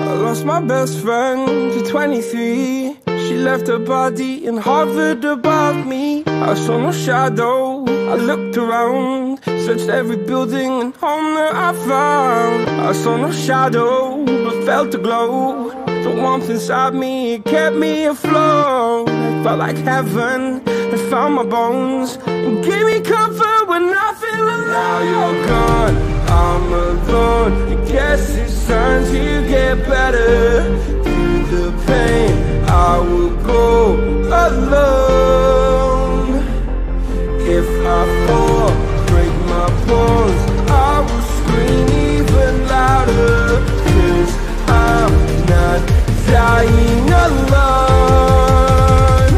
I lost my best friend to 23. She left her body and hovered above me. I saw no shadow, I looked around, searched every building and home that I found. I saw no shadow, but felt a glow. The warmth inside me, it kept me afloat. It felt like heaven had found my bones and gave me comfort when I feel alone. Now you're gone, I'm alone. I guess it's time to get better. Through the pain, I will go alone. If I fall, break my bones, I will scream even louder. 'Cause I'm not dying alone.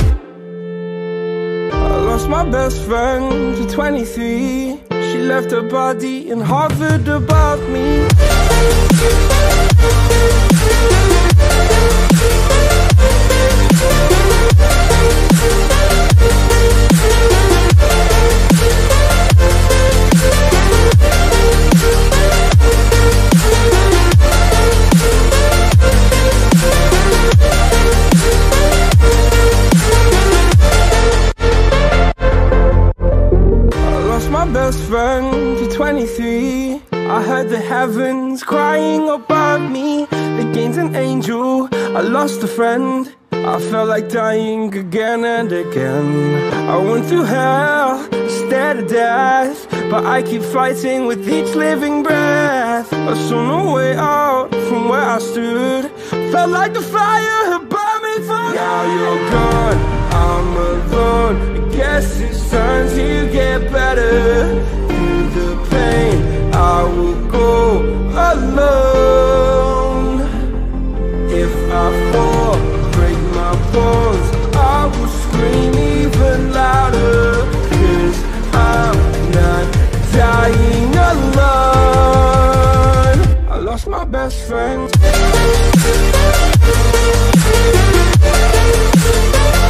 I lost my best friend to 23. She left her body and hovered above me. My best friend to 23. I heard the heavens crying above me. They gained an angel, I lost a friend. I felt like dying again and again. I went through hell, stared at death, but I keep fighting with each living breath. I saw no way out from where I stood. Felt like the fire had burned me for good. Now you're gone, I'm alone. I guess it's time to get better. Through the pain, I will go alone. If I fall, break my bones, I will scream even louder. 'Cause I'm not dying alone. I lost my best friend.